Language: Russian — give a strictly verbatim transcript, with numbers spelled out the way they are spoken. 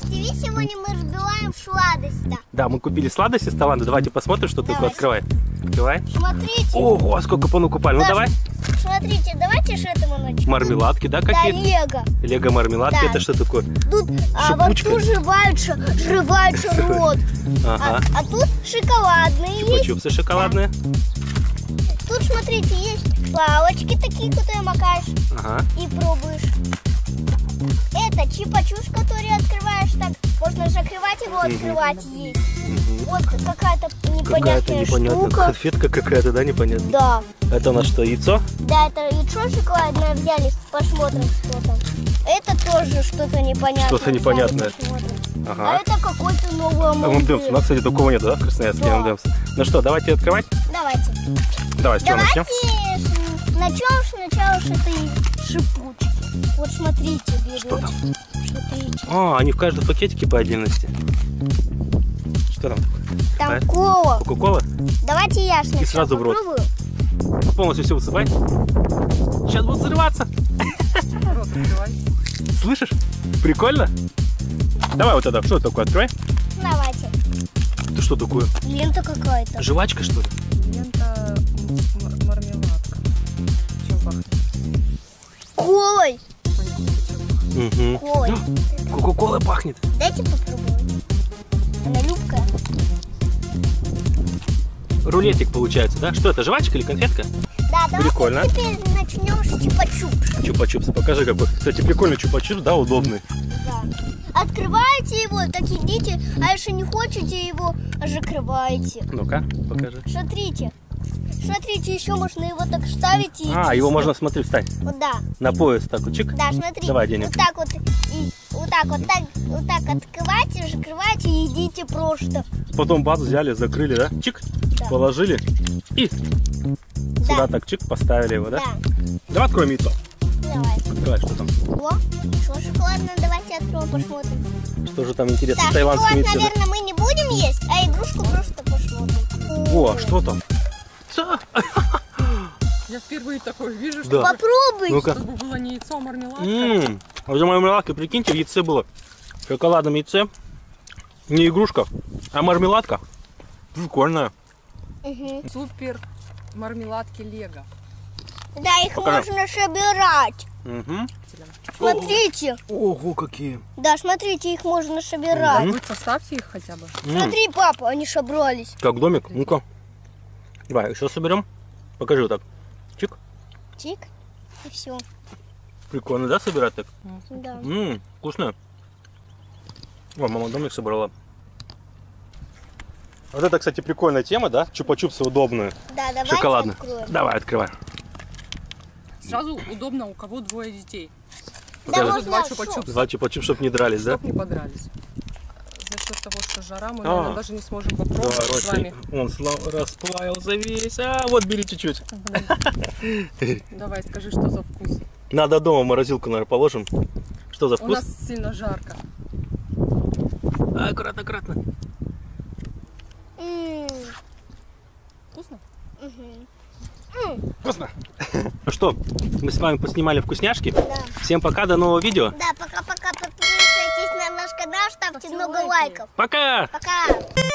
ТВ сегодня мы разбиваем сладости. Да, мы купили сладости с Таиланда. Давайте посмотрим, что Давай. тут открывай. Открывай. Смотрите. Ого, сколько понукупали. Ну Да, давай. Смотрите, давайте же этому начнем. Мармеладки, да, Да, какие-то? лего. Лего мармеладки, Да. это что такое? Тут а, во Шипучка. рту жевается, жевается рот. Ага. А, а тут шоколадные есть. Чупа-чупсы шоколадные. Тут, смотрите, есть палочки такие, которые макаешь Ага. и пробуешь. Это чипа-чуш, который открываешь так. Можно закрывать его, открывать и есть. Вот какая-то Какая-то непонятная непонятная штука. конфетка какая-то, да, непонятная? Да. Это у нас что, яйцо? Да, это яйцо шоколадное взяли. Посмотрим, что там. Это тоже что-то непонятное. Что-то непонятное. Взяли, посмотрим. А Ага. это какой-то новый эм энд эмс. У нас, кстати, такого нет, да, в Красноярске Да. эм энд эмс? Ну что, давайте открывать? Давайте. Давай, с чего Давайте начнем? начнем сначала с этой шипучки. Вот смотрите, берете. Что там? Смотрите. А, они в каждом пакетике по отдельности. Что там? Там А? кола. Кока-кола? Давайте я сначала сразу в рот. попробую. Полностью все высыпай. Сейчас будет взрываться. Рот открывай. Слышишь? Прикольно? Давай вот это, что это такое? Открывай. Давайте. Это что такое? Лента какая-то. Жвачка, что ли? Лента м- мармеладка. Чем пахнет? Колой. Понятно, чем. Угу. Колой. Кока-кола пахнет. Дайте попробовать. Она любкая. Рулетик получается, да? Что это, жвачка или конфетка? Да, давайте Прикольно. теперь начнем с чипа-чупс. Чупа-чупсы. Покажи, какой. Кстати, прикольный чупа-чупс, да, удобный. Да. Открываете его, так идите, а если не хотите его, закрываете. Ну-ка, покажи. Смотрите. Смотрите, еще можно его так ставить и... А, его можно, смотри, встать Вот, да. на пояс так вот, чик. Да, смотрите. Давай, Деня. Вот так вот и вот так вот так, вот так открывайте, закрывайте и едите просто. Потом бац, взяли, закрыли, да? Чик, Да. положили и сюда Да. так, чик, поставили его, да? Да. Давай откроем яйцо. Давайте. Открывай, что там. О, что шоколадное, давайте откроем, посмотрим. Что же там интересно Так, с тайландскими шоколад, яйцами? наверное, мы не будем есть, а игрушку просто посмотрим. О, а что там? Ца! Я впервые такое вижу, Да. что Попробуй. Ну-ка. чтобы было не яйцо, а мармеладка. Ммм, а за мармеладкой, прикиньте, в яйце было. В шоколадном яйце. Не игрушка, а мармеладка. Прикольная. Мгм. Супер мармеладки Лего. Да, их Покажи. можно собирать. Угу. Смотрите. Ого, какие. Да, смотрите, их можно собирать. Мгм. Вы составьте их хотя бы. М, Смотри, папа, они собрались. Как домик. Ну-ка. Давай, еще соберем. Покажи вот так. Чик. Тик, и все. Прикольно, да, собирать так? Да. Ммм, вкусно. О, мама домик собрала. Вот это, кстати, прикольная тема, да? Чупа-чупсы удобные. Да, давайте Шоколадные. откроем. Давай, открывай. Сразу удобно, у кого двое детей. Да, Покажи. можно Два шо- чупа-чупса. Два чупа-чупс, чтобы не дрались, да? Чтоб не подрались. За счет того, что жара, мы, А. наверное, даже не сможем попробовать с Короче, вами. он сла- расплавился весь. А, вот бери чуть-чуть. Давай, скажи, что за вкус. Надо дома в морозилку, наверное, положим. Что за У вкус? нас сильно жарко. А, аккуратно, аккуратно. М, Вкусно? мгм. Вкусно. Ну что, мы с вами поснимали вкусняшки. Да. Всем пока, до нового видео. Да, пока-пока. Подписывайтесь на наш канал, ставьте Ставьте много лайки. лайков. Пока! Пока.